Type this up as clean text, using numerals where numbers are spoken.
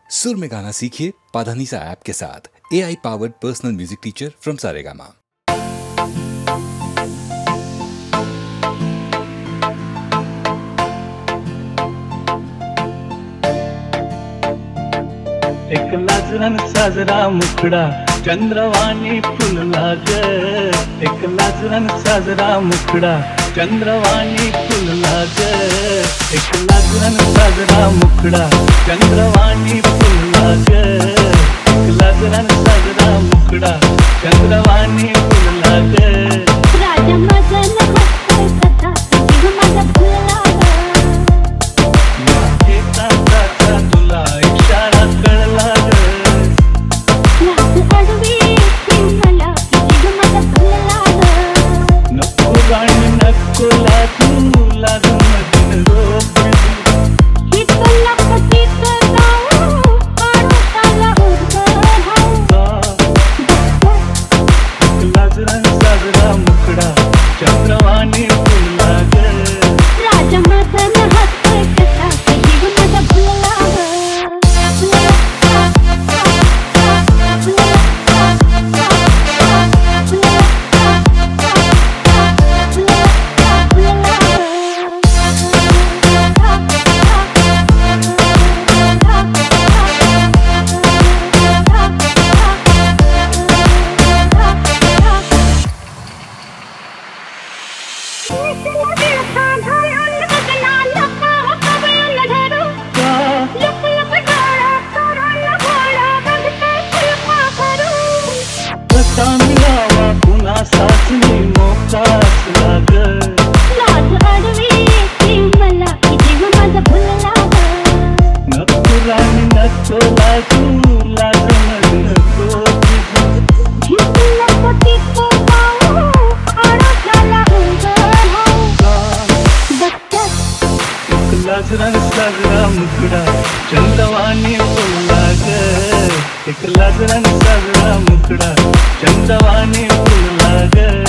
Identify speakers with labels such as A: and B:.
A: सुर में गाना सीखिए पाधानीसा ऐप के साथ। AI powered personal music teacher from Saregama.
B: एक लाजरान साजरा मुखडा चंद्रवाणी फुलला ग। एक लाजरान साजरा मुखडा चंद्रवाणी फुलला ग। एक लाजरान साजरा मुखडा चंद्रवाणी फुलला ग। एक लाजरान साजरा मुखडा चंद्रवाणी फुलला ग।
C: राजा माझा नमस्कार कथा जीव माझा फुलला
B: ग। तुला इशारा कळला ग। नको गाणी नको लागू लागू मधीन रोप
C: ही तुला पती जाऊ काढू ताला
B: लाजरान साजरा मुखडा चंद्रवाणी फुलला ग।
C: राजा माझा नमस्कार कथा जीव माझा फुलला
B: मिळावा पुन्हा सासणी मोकाच लाग।
C: लाज अडवी मला जीव माझा फुलला
B: नको राणी नको लागू लाग मधीन रोप
C: ही तुला पती जाऊ काढू ताला
B: लाजरान साजरा मुखडा चंद्रवाणी फुलला ग। एक लाजरान साजरा मुखडा चंद्रवाणी फुलला ग।